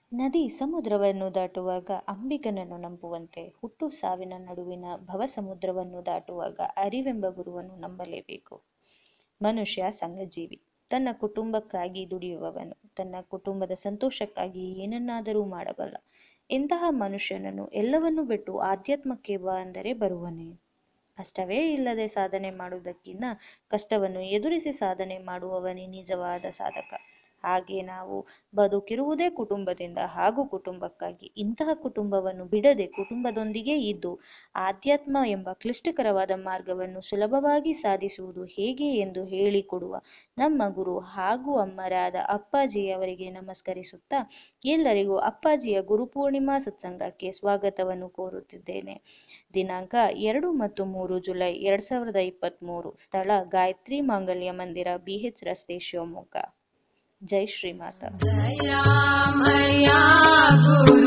ನದಿ ಸಮುದ್ರವನ್ನು ದಾಟುವಾಗ ಅಂಬಿಗನನ್ನು ನಂಬುವಂತೆ ಹುಟ್ಟು ಸಾವಿನ ನಡುವಿನ ಭವಸಮುದ್ರವನ್ನು ದಾಟುವಾಗ ಅರಿವೆಂಬ ಗುರುವನ್ನು ನಂಬಲೇಬೇಕು. ಮನುಷ್ಯ ಸಂಘಜೀವಿ. ತನ್ನ ಕುಟುಂಬಕ್ಕಾಗಿ ದುಡಿಯುವವನು. ತನ್ನ ಕುಟುಂಬದ ಸಂತೋಷಕ್ಕಾಗಿ ಏನನ್ನಾದರೂ ಮಾಡಬಲ್ಲ. ಇಂತಹ ಮನುಷ್ಯನನ್ನು ಎಲ್ಲವನ್ನೂ ಬಿಟ್ಟು ಆಧ್ಯಾತ್ಮಕ್ಕೆ ಬಾ ಅಂದರೆ ಬರುವನೇ? ಕಷ್ಟವೇ ಇಲ್ಲದೆ ಸಾಧನೆ ಮಾಡುವುದಕ್ಕಿಂತ ಕಷ್ಟವನ್ನು ಎದುರಿಸಿ ಸಾಧನೆ ಮಾಡುವವನೇ ನಿಜವಾದ ಸಾಧಕ. ಹಾಗೆ ನಾವು ಬದುಕಿರುವುದೇ ಕುಟುಂಬದಿಂದ ಹಾಗೂ ಕುಟುಂಬಕ್ಕಾಗಿ. ಇಂತಹ ಕುಟುಂಬವನ್ನು ಬಿಡದೆ ಕುಟುಂಬದೊಂದಿಗೆ ಇದ್ದು ಆಧ್ಯಾತ್ಮ ಎಂಬ ಕ್ಲಿಷ್ಟಕರವಾದ ಮಾರ್ಗವನ್ನು ಸುಲಭವಾಗಿ ಸಾಧಿಸುವುದು ಹೇಗೆ ಎಂದು ಹೇಳಿಕೊಡುವ ನಮ್ಮ ಗುರು ಹಾಗೂ ಅಮ್ಮರಾದ ಅಪ್ಪಾಜಿಯವರಿಗೆ ನಮಸ್ಕರಿಸುತ್ತಾ ಎಲ್ಲರಿಗೂ ಅಪ್ಪಾಜಿಯ ಗುರುಪೂರ್ಣಿಮಾ ಸತ್ಸಂಗಕ್ಕೆ ಸ್ವಾಗತವನ್ನು ಕೋರುತ್ತಿದ್ದೇನೆ. ದಿನಾಂಕ 2 ಮತ್ತು 3 ಜುಲೈ 2023. ಸ್ಥಳ ಗಾಯತ್ರಿ ಮಾಂಗಲ್ಯ ಮಂದಿರ, BH ರಸ್ತೆ, ಶಿವಮೊಗ್ಗ. ಜೈ ಶ್ರೀ ಮಾತಾ.